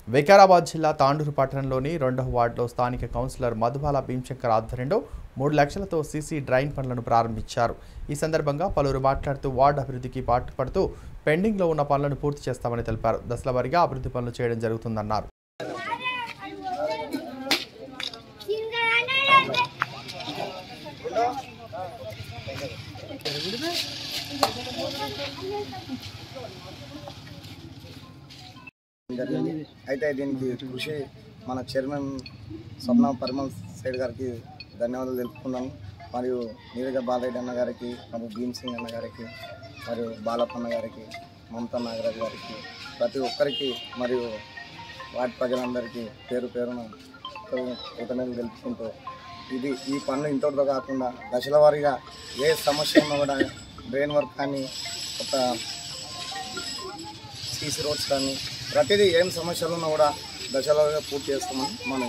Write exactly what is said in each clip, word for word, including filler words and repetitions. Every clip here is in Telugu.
వికారాబాద్ జిల్లా తాండూరు పట్టణంలోని రెండవ వార్డులో స్థానిక కౌన్సిలర్ మధుబాల భీమశంకర్ ఆధ్వర్యంలో మూడు లక్షలతో సీసీ డ్రైన్ పనులను ప్రారంభించారు। ఈ సందర్భంగా పలువురు మాట్లాడుతూ వార్డు అభివృద్ధికి పాటుపడుతూ పెండింగ్లో ఉన్న పనులను పూర్తి చేస్తామని తెలిపారు। దశలవారీగా అభివృద్ధి పనులు చేయడం జరుగుతుందన్నారు। అయితే దీనికి కృషి మన చైర్మన్ స్వప్న పరిమల్ సైడ్ గారికి ధన్యవాదాలు తెలుపుకున్నాను। మరియు నీరజ బాలరెడ్డి అన్న గారికి, మరియు భీమ్ సింగ్ అన్న గారికి, మరియు బాలప్పన్న గారికి, మమతా నాగరాజ్ గారికి, ప్రతి ఒక్కరికి మరియు వార్డు ప్రజలందరికీ పేరు పేరున కృతజ్ఞతలు తెలుపుకుంటూ ఇది ఈ పనులు ఇంతటితో కాకుండా దశల వారీగా ఏ సమస్య ఉన్నా కూడా డ్రైన్ వర్క్ కానీ, ఒక సీసీ రోడ్స్ కానీ ప్రతిదీ ఏం సమస్యలు ఉన్నా కూడా దశలుగా పూర్తి చేస్తామని మనం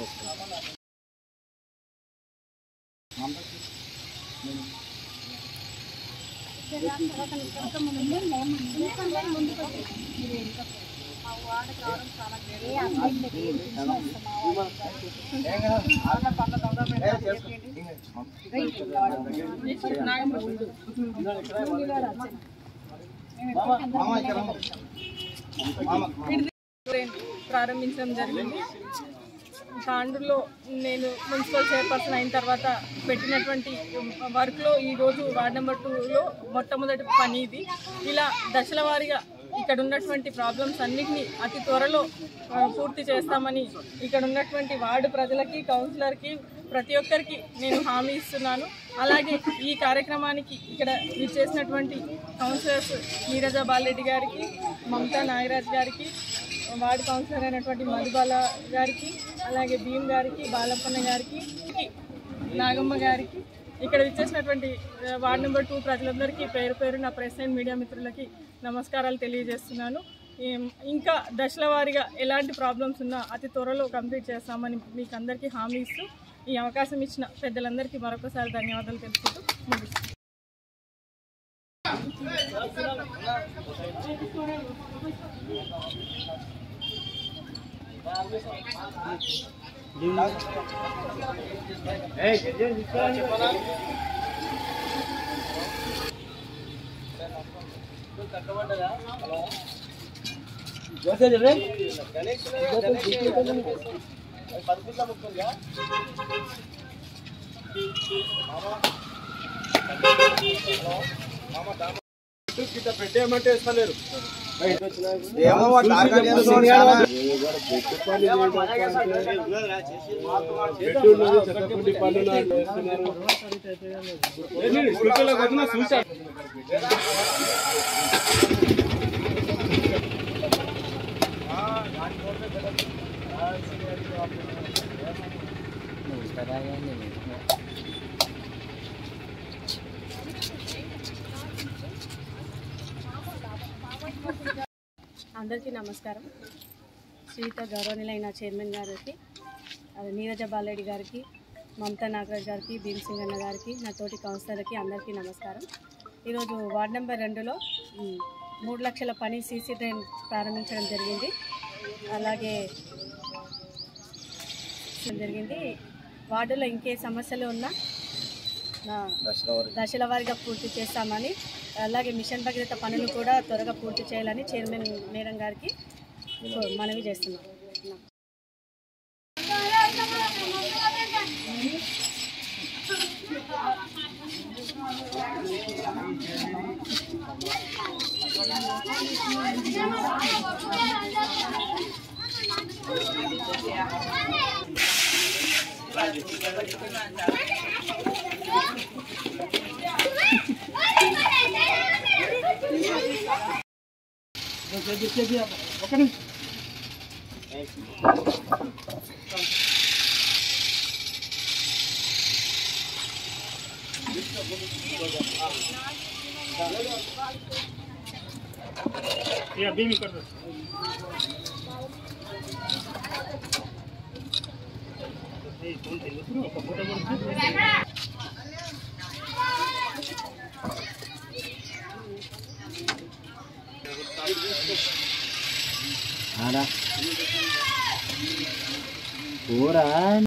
ప్రారంభించడం జరిగింది। తాండూరులో నేను మున్సిపల్ చైర్పర్సన్ అయిన తర్వాత పెట్టినటువంటి వర్క్లో ఈరోజు వార్డ్ నెంబర్ టూలో మొట్టమొదటి పని ఇది। ఇలా దశల వారీగా ఇక్కడ ఉన్నటువంటి ప్రాబ్లమ్స్ అన్నిటినీ అతి త్వరలో పూర్తి చేస్తామని ఇక్కడ ఉన్నటువంటి వార్డు ప్రజలకి, కౌన్సిలర్కి, ప్రతి ఒక్కరికి నేను హామీ ఇస్తున్నాను। అలాగే ఈ కార్యక్రమానికి ఇక్కడ విచ్చేసినటువంటి కౌన్సిలర్స్ నీరజ బాలరెడ్డి గారికి, మమతా నాగరాజ్ గారికి, వార్డు కౌన్సిలర్ అయినటువంటి మధుబాల గారికి, అలాగే భీమ్ గారికి, బాలప్పన్న గారికి, నాగమ్మ గారికి, ఇక్కడ విచ్చేసినటువంటి వార్డు నెంబర్ టూ ప్రజలందరికీ పేరు పేరు నా ప్రెస్ అండ్ మీడియా మిత్రులకి నమస్కారాలు తెలియజేస్తున్నాను। ఇంకా దశల వారీగా ఎలాంటి ప్రాబ్లమ్స్ ఉన్నా అతి త్వరలో కంప్లీట్ చేస్తామని మీకు అందరికీ హామీ ఇస్తూ ఈ అవకాశం ఇచ్చిన పెద్దలందరికీ మరొకసారి ధన్యవాదాలు తెలుపుతూ ముగిస్తున్నాను। పెట్టేయమంటే ఇస్తలేరు। అందరికీ నమస్కారం। శ్రీత గౌరవనీయులైన చైర్మన్ గారికి, నీరజ బాలరెడ్డి గారికి, మమతా నాగరాజ్ గారికి, భీమ్ సింగ్ అన్న గారికి, నా తోటి కౌన్సిలర్కి అందరికీ నమస్కారం। ఈరోజు వార్డ్ నెంబర్ రెండులో మూడు లక్షల పని సీసీ డ్రైన్ ప్రారంభించడం జరిగింది। అలాగే జరిగింది వార్డులో ఇంకే సమస్యలు ఉన్నా దశల వారీగా పూర్తి చేస్తామని, అలాగే మిషన్ భగీరథ పనులు కూడా త్వరగా పూర్తి చేయాలని చైర్మన్ మేడం గారికి మనవి చేస్తున్నాం। ये अभी भी कर दो। ये कौन थे लोग? वो फोटो बोल। आना కూర